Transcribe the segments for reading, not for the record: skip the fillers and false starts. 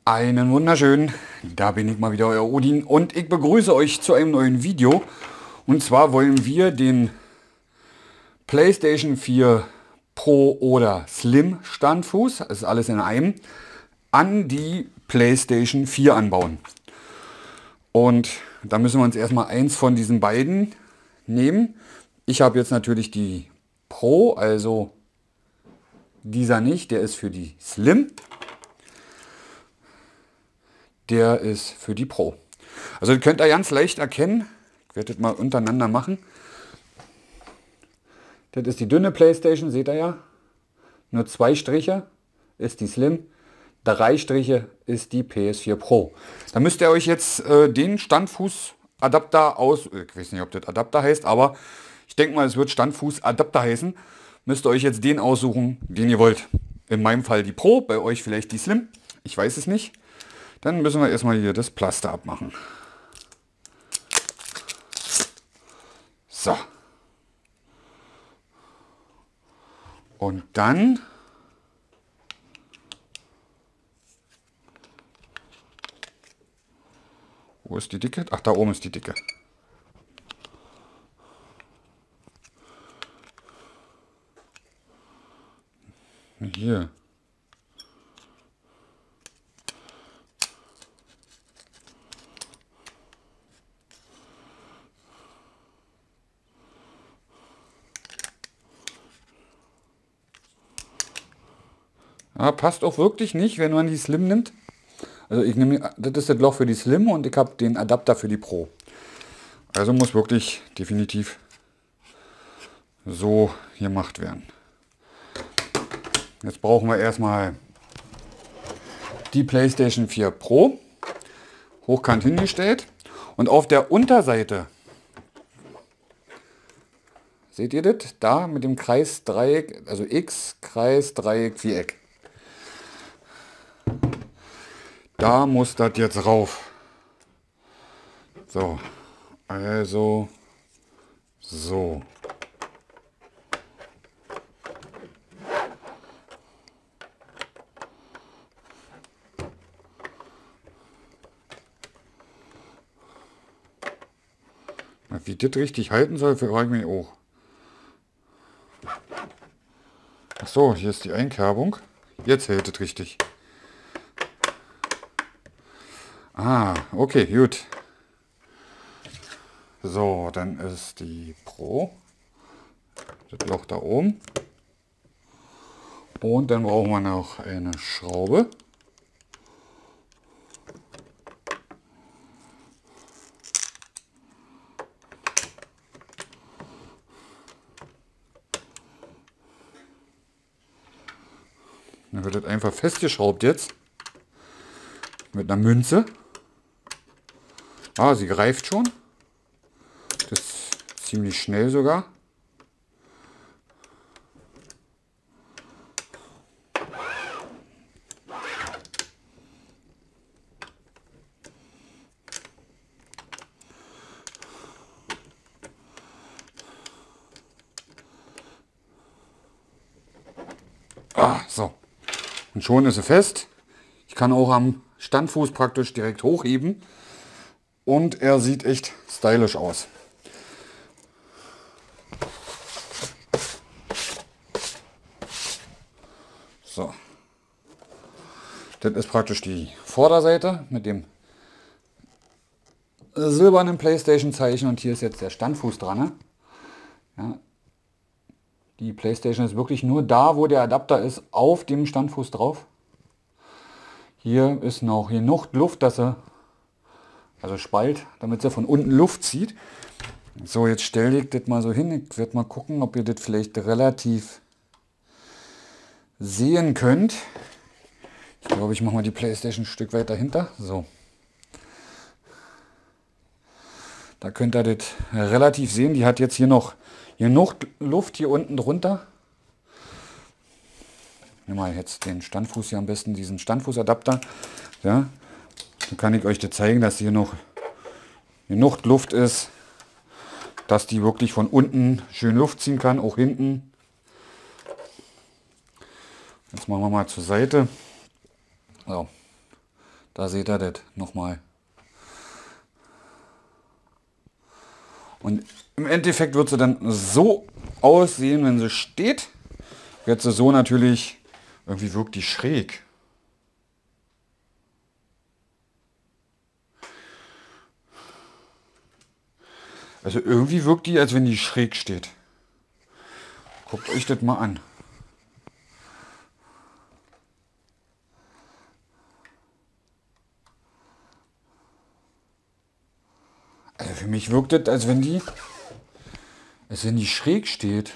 Einen wunderschönen, da bin ich mal wieder, euer Odin, und ich begrüße euch zu einem neuen Video. Und zwar wollen wir den PlayStation 4 Pro oder Slim Standfuß, das ist alles in einem, an die PlayStation 4 anbauen. Und da müssen wir uns erstmal eins von diesen beiden nehmen. Ich habe jetzt natürlich die Pro, also dieser nicht, der ist für die Slim. Der ist für die Pro. Also das könnt ihr ganz leicht erkennen. Ich werde das mal untereinander machen. Das ist die dünne PlayStation, seht ihr ja. Nur 2 Striche ist die Slim. 3 Striche ist die PS4 Pro. Da müsst ihr euch jetzt den Standfußadapter aus... Ich weiß nicht, ob das Adapter heißt, aber ich denke mal, es wird Standfußadapter heißen. Müsst ihr euch jetzt den aussuchen, den ihr wollt. In meinem Fall die Pro, bei euch vielleicht die Slim. Ich weiß es nicht. Dann müssen wir erstmal hier das Pflaster abmachen. So. Und dann wo ist die Dicke? Ach, da oben ist die Dicke. Hier. Ja, passt auch wirklich nicht, wenn man die Slim nimmt. Also ich nehme, das ist das Loch für die Slim und ich habe den Adapter für die Pro. Also muss wirklich definitiv so gemacht werden. Jetzt brauchen wir erstmal die PlayStation 4 Pro, hochkant hingestellt, und auf der Unterseite, seht ihr das? Da mit dem Kreis, Dreieck, also X, Kreis, Dreieck, Viereck. Da muss das jetzt rauf. So, also so. Wie das richtig halten soll, frage ich mich auch. Ach so, hier ist die Einkerbung. Jetzt hält es richtig. Ah, okay, gut. So, dann ist die Pro. Das Loch da oben. Und dann brauchen wir noch eine Schraube. Dann wird das einfach festgeschraubt jetzt. Mit einer Münze. Ah, sie greift schon. Das ist ziemlich schnell sogar. Ah, so. Und schon ist sie fest. Ich kann auch am Standfuß praktisch direkt hochheben. Und er sieht echt stylisch aus. So. Das ist praktisch die Vorderseite mit dem silbernen PlayStation-Zeichen. Und hier ist jetzt der Standfuß dran. Ja. Die PlayStation ist wirklich nur da, wo der Adapter ist, auf dem Standfuß drauf. Hier ist noch genug Luft, dass er, also Spalt, damit sie von unten Luft zieht. So, jetzt stelle ich das mal so hin. Ich werde mal gucken, ob ihr das vielleicht relativ sehen könnt. Ich glaube, ich mache mal die PlayStation ein Stück weiter hinter. So. Da könnt ihr das relativ sehen. Die hat jetzt hier noch genug Luft hier unten drunter. Nehmen wir jetzt den Standfuß hier am besten, diesen Standfußadapter. Ja. Dann kann ich euch das zeigen, dass hier noch genug Luft ist, dass die wirklich von unten schön Luft ziehen kann, auch hinten. Jetzt machen wir mal zur Seite. So. Da seht ihr das nochmal. Und im Endeffekt wird sie dann so aussehen, wenn sie steht. Wird sie so natürlich, irgendwie wirkt die schräg. Also irgendwie wirkt die, als wenn die schräg steht. Guckt euch das mal an. Also für mich wirkt das, als wenn die schräg steht.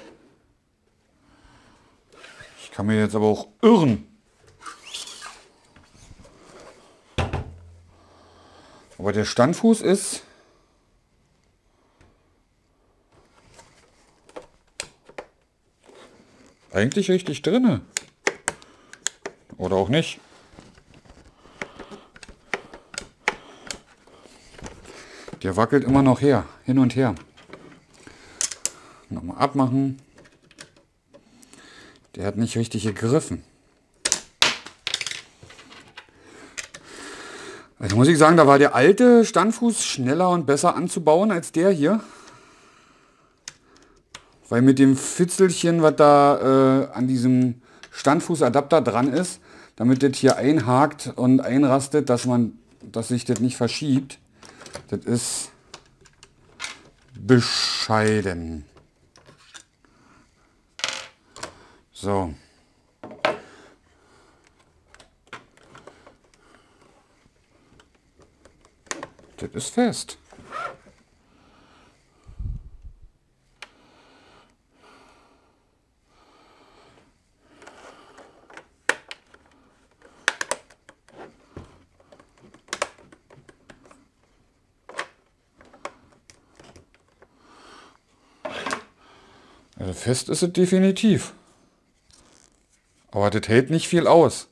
Ich kann mir jetzt aber auch irren. Aber der Standfuß ist eigentlich richtig drinne. Oder auch nicht. Der wackelt immer noch hin und her. Nochmal abmachen. Der hat nicht richtig gegriffen. Also muss ich sagen, da war der alte Standfuß schneller und besser anzubauen als der hier. Weil mit dem Fitzelchen, was da an diesem Standfußadapter dran ist, damit das hier einhakt und einrastet, dass sich das nicht verschiebt, das ist bescheiden. So. Das ist fest. Also fest ist es definitiv. Aber das hält nicht viel aus.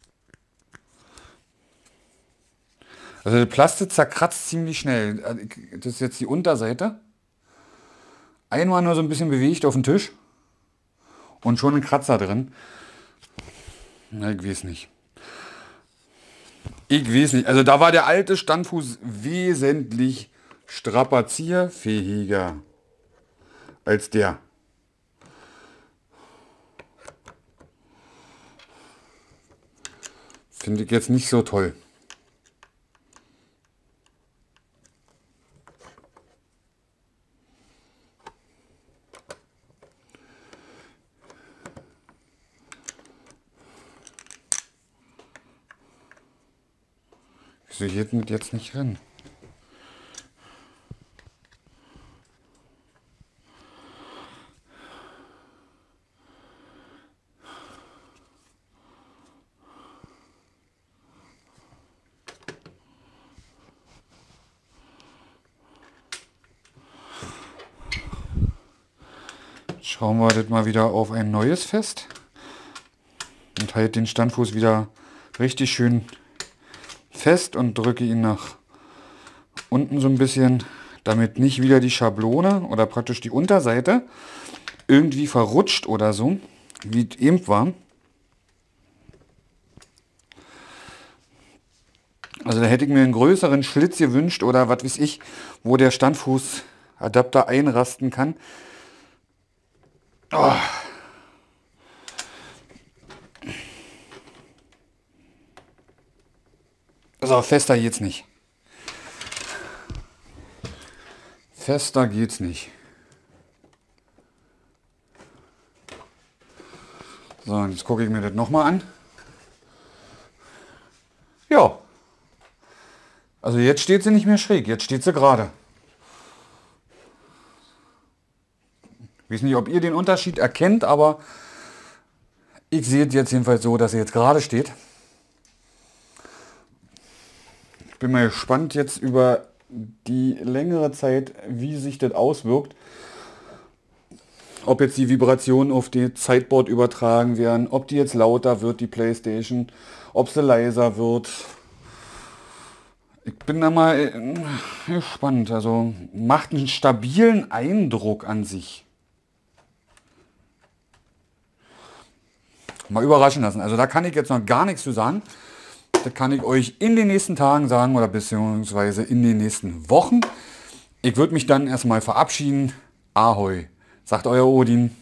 Also das Plastik zerkratzt ziemlich schnell. Das ist jetzt die Unterseite. Einmal nur so ein bisschen bewegt auf den Tisch. Und schon ein Kratzer drin. Na, ich weiß nicht. Ich weiß nicht. Also da war der alte Standfuß wesentlich strapazierfähiger als der. Finde ich jetzt nicht so toll. Wieso geht mit jetzt nicht rein? Schauen wir das mal wieder auf ein neues fest und halte den Standfuß wieder richtig schön fest und drücke ihn nach unten so ein bisschen, damit nicht wieder die Schablone oder praktisch die Unterseite irgendwie verrutscht oder so, wie es eben war. Also da hätte ich mir einen größeren Schlitz gewünscht oder was weiß ich, wo der Standfußadapter einrasten kann. Oh. Also fester geht's nicht. Fester geht's nicht. So, und jetzt gucke ich mir das nochmal an. Ja. Also jetzt steht sie nicht mehr schräg, jetzt steht sie gerade. Ich weiß nicht, ob ihr den Unterschied erkennt, aber ich sehe es jetzt jedenfalls so, dass sie jetzt gerade steht. Ich bin mal gespannt jetzt über die längere Zeit, wie sich das auswirkt. Ob jetzt die Vibrationen auf die Sideboard übertragen werden, ob die jetzt lauter wird, die PlayStation, ob sie leiser wird. Ich bin da mal gespannt. Also macht einen stabilen Eindruck an sich. Mal überraschen lassen. Also da kann ich jetzt noch gar nichts zu sagen. Das kann ich euch in den nächsten Tagen sagen oder beziehungsweise in den nächsten Wochen. Ich würde mich dann erstmal verabschieden. Ahoi, sagt euer Odin.